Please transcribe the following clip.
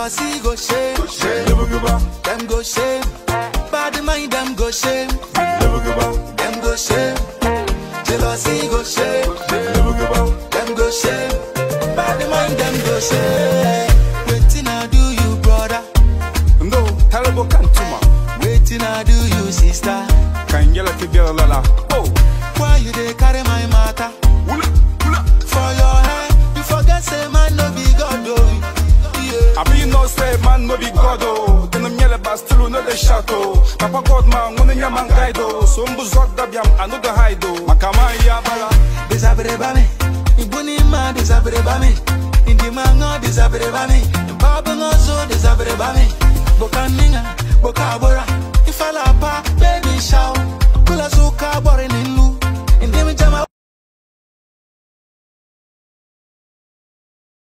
Jealousy go shame. Them go shame. Bad mind them go shame. Them go shame. Jealousy go shame. Them go shame. Bad mind them go shame. Waiting I do you brother. No, terrible cantuma. Waiting I do you sister. Can yell at the girl lala. Oh, why you dey carry my matter? For your head, you forget say man no be God oh. Yeah. I be no say man no be God oh. Then I'm yellow but still no the shadow. Papa God man, one in your man guide oh. So mbuzok dabiam, I know the hide oh. Makama ya bala. Desabre bami, ibuni ma desabre bami. Indi mango desabre bami. Baba ngozo desabre bami. Boka ninga, boka bora. Ifala pa, baby shout. Kula suka bore nilu.